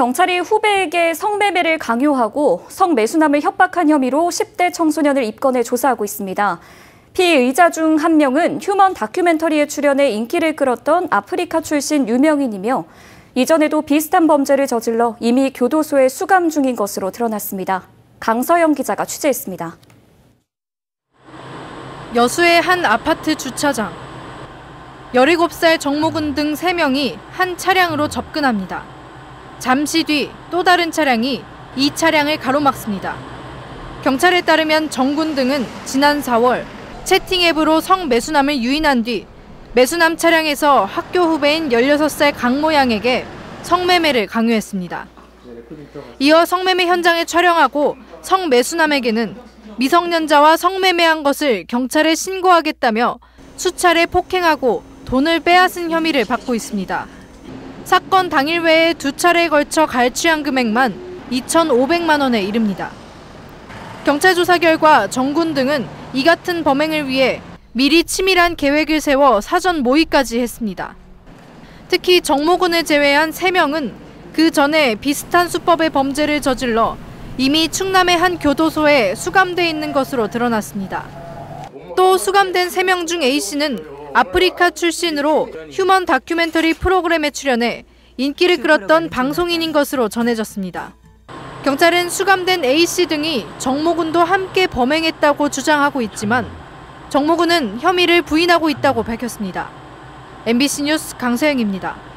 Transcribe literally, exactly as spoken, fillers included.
경찰이 후배에게 성매매를 강요하고 성매수남을 협박한 혐의로 십 대 청소년을 입건해 조사하고 있습니다. 피의자 중 한 명은 휴먼 다큐멘터리에 출연해 인기를 끌었던 아프리카 출신 유명인이며 이전에도 비슷한 범죄를 저질러 이미 교도소에 수감 중인 것으로 드러났습니다. 강서영 기자가 취재했습니다. 여수의 한 아파트 주차장. 열일곱 살 정모근 등 세 명이 한 차량으로 접근합니다. 잠시 뒤 또 다른 차량이 이 차량을 가로막습니다. 경찰에 따르면 정군 등은 지난 사월 채팅 앱으로 성매수남을 유인한 뒤 매수남 차량에서 학교 후배인 열여섯 살 강모 양에게 성매매를 강요했습니다. 이어 성매매 현장을 촬영하고 성매수남에게는 미성년자와 성매매한 것을 경찰에 신고하겠다며 수차례 폭행하고 돈을 빼앗은 혐의를 받고 있습니다. 사건 당일 외에 두 차례에 걸쳐 갈취한 금액만 이천오백만 원에 이릅니다. 경찰 조사 결과 정군 등은 이 같은 범행을 위해 미리 치밀한 계획을 세워 사전 모의까지 했습니다. 특히 정모군을 제외한 세 명은 그 전에 비슷한 수법의 범죄를 저질러 이미 충남의 한 교도소에 수감돼 있는 것으로 드러났습니다. 또 수감된 세 명 중 A씨는 아프리카 출신으로 휴먼 다큐멘터리 프로그램에 출연해 인기를 끌었던 방송인인 것으로 전해졌습니다. 경찰은 수감된 A씨 등이 정모군도 함께 범행했다고 주장하고 있지만 정모군은 혐의를 부인하고 있다고 밝혔습니다. 엠비씨 뉴스 강서영입니다.